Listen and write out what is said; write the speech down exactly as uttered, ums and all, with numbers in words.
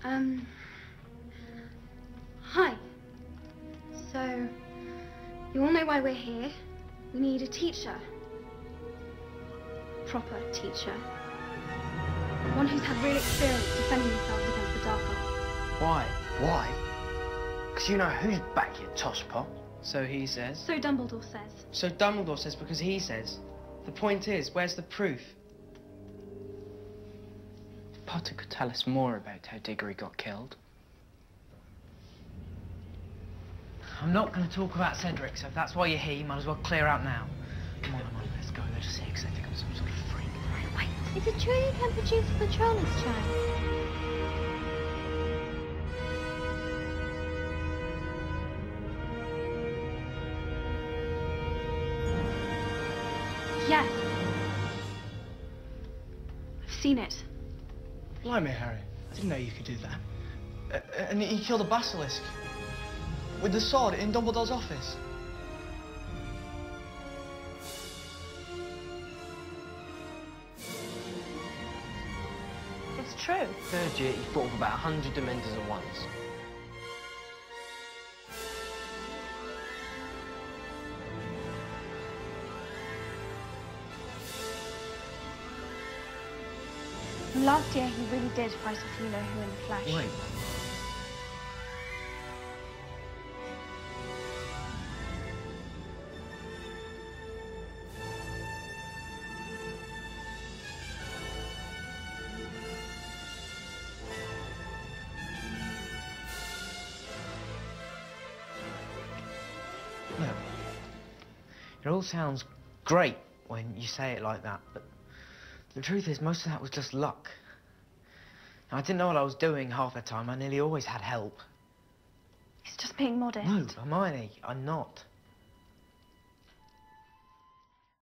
Um... Hi. So, you all know why we're here. We need a teacher. Proper teacher. One who's had real experience defending themselves against the dark arts. Why? Why? Because you know who's back here, Tosspot. So he says. So Dumbledore says. So Dumbledore says because he says. The point is, where's the proof? Potter could tell us more about how Diggory got killed. I'm not going to talk about Cedric, so if that's why you're here, you might as well clear out now. Come on, come on, let's go. Let's see, because I think I'm some sort of freak. Wait, is it true you can produce a Patronus child? Yes. I've seen it. Blimey, Harry. I didn't know you could do that. Uh, and he killed a basilisk. With the sword in Dumbledore's office. It's true. Third year, he fought with about a hundred Dementors at once. Last year, he really did fight off you-know-who in the flesh. Wait. Look, it all sounds great when you say it like that, but the truth is most of that was just luck. Now, I didn't know what I was doing half the time. I nearly always had help. He's just being modest. No, Hermione, I'm not.